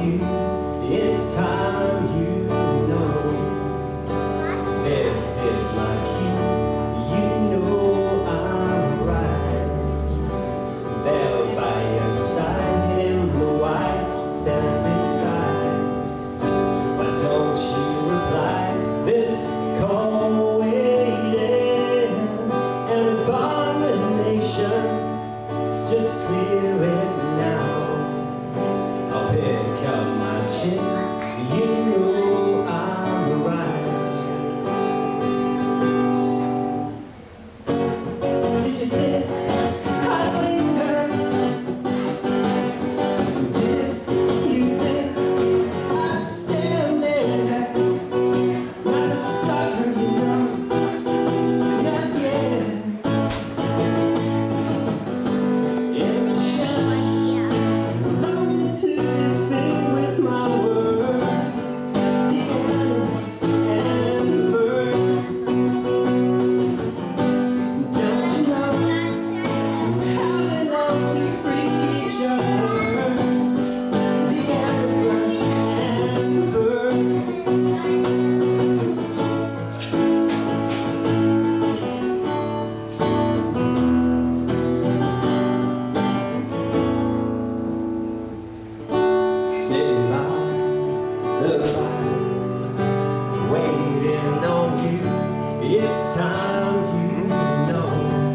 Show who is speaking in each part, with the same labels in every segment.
Speaker 1: you, it's time you know. This is my cue, you know I'm right. There by your side in the white stand beside. Why don't you reply? This call waiting, an abomination. Just clear it now. I'll pick up my chin, you know I'm right. Did you think I'd linger? Did you think I'd stand there? Not a stalker, you know, not yet. Sitting by the fire, waiting on you, it's time you know.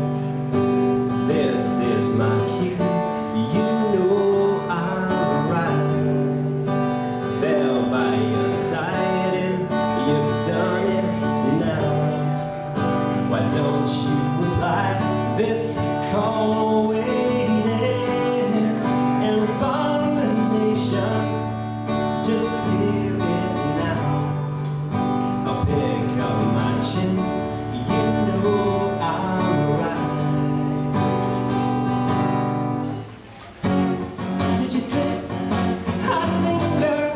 Speaker 1: This is my cue, you know I'm right. There by your side and you've done it now. Why don't you reply? This call waiting, an abomination. Just clear it now. I'll pick up my chin, you know I'm right. Did you think I'd linger?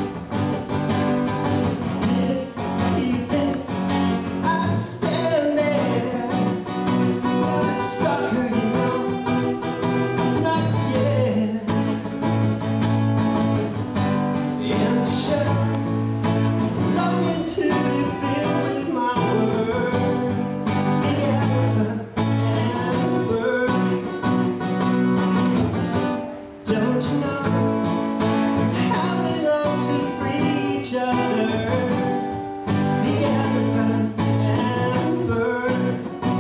Speaker 1: Did you think I'd stand there? Not a stalker, you know, not yet. Empty shells, longing to be filled with my words. The elephant and the bird. Don't you know how they long to free each other? The elephant and the bird.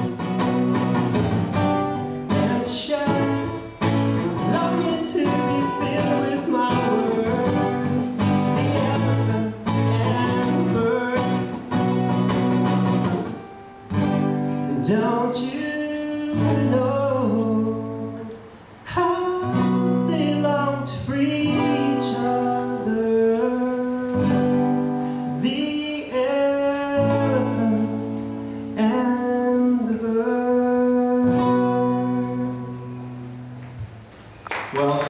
Speaker 1: Empty shells, longing to be filled with my words. The elephant and the bird. Don't you know?